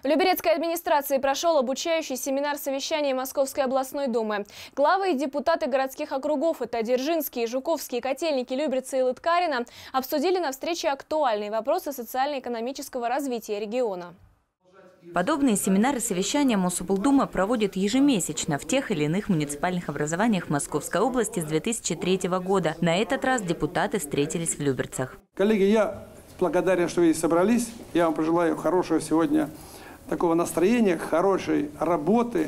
В Люберецкой администрации прошел обучающий семинар совещания Московской областной думы. Главы и депутаты городских округов – это Дзержинский, Жуковский, Котельники, Люберцы и Лыткарино – обсудили на встрече актуальные вопросы социально-экономического развития региона. Подобные семинары совещания Мособлдума проводит ежемесячно в тех или иных муниципальных образованиях Московской области с 2003 года. На этот раз депутаты встретились в Люберцах. Коллеги, я благодарен, что вы собрались. Я вам пожелаю хорошего сегодня такого настроения, хорошей работы,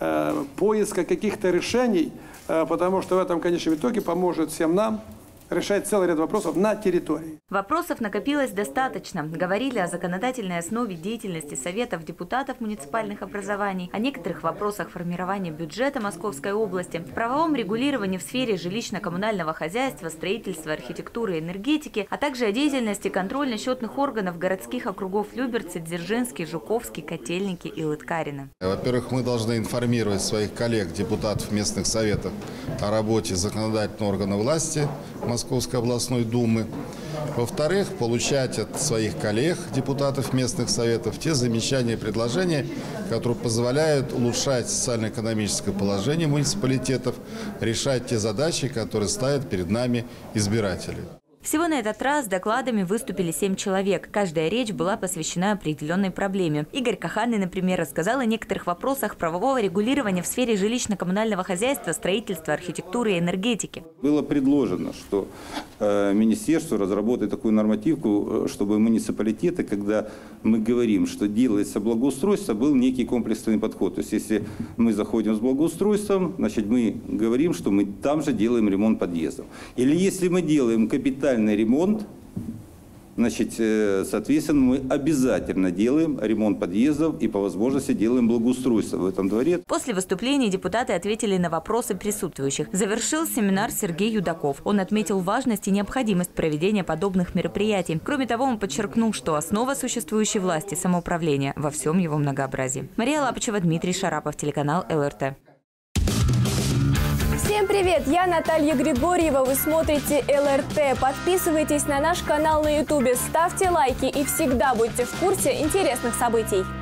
поиска каких-то решений, потому что в этом, конечно, в итоге поможет всем нам решать целый ряд вопросов на территории. Вопросов накопилось достаточно. Говорили о законодательной основе деятельности советов депутатов муниципальных образований, о некоторых вопросах формирования бюджета Московской области, правовом регулировании в сфере жилищно-коммунального хозяйства, строительства, архитектуры и энергетики, а также о деятельности контрольно-счетных органов городских округов Люберцы, Дзержинский, Жуковский, Котельники и Лыткарино. Во-первых, мы должны информировать своих коллег, депутатов местных советов, о работе законодательного органа власти Московской областной думы. Во-вторых, получать от своих коллег, депутатов местных советов, те замечания и предложения, которые позволяют улучшать социально-экономическое положение муниципалитетов, решать те задачи, которые ставят перед нами избиратели. Всего на этот раз с докладами выступили 7 человек. Каждая речь была посвящена определенной проблеме. Игорь Каханный, например, рассказал о некоторых вопросах правового регулирования в сфере жилищно-коммунального хозяйства, строительства, архитектуры и энергетики. Было предложено, что министерство разработает такую нормативку, чтобы муниципалитеты, когда мы говорим, что делается благоустройство, был некий комплексный подход. То есть если мы заходим с благоустройством, значит мы говорим, что мы там же делаем ремонт подъездов. Или если мы делаем капитальный ремонт, значит, соответственно, мы обязательно делаем ремонт подъездов и по возможности делаем благоустройство в этом дворе. После выступления депутаты ответили на вопросы присутствующих. Завершил семинар Сергей Юдаков. Он отметил важность и необходимость проведения подобных мероприятий. Кроме того, он подчеркнул, что основа существующей власти – самоуправления во всем его многообразии. Мария Лапачева, Дмитрий Шарапов, телеканал ЛРТ. Всем привет! Я Наталья Григорьева. Вы смотрите ЛРТ. Подписывайтесь на наш канал на YouTube, ставьте лайки и всегда будьте в курсе интересных событий.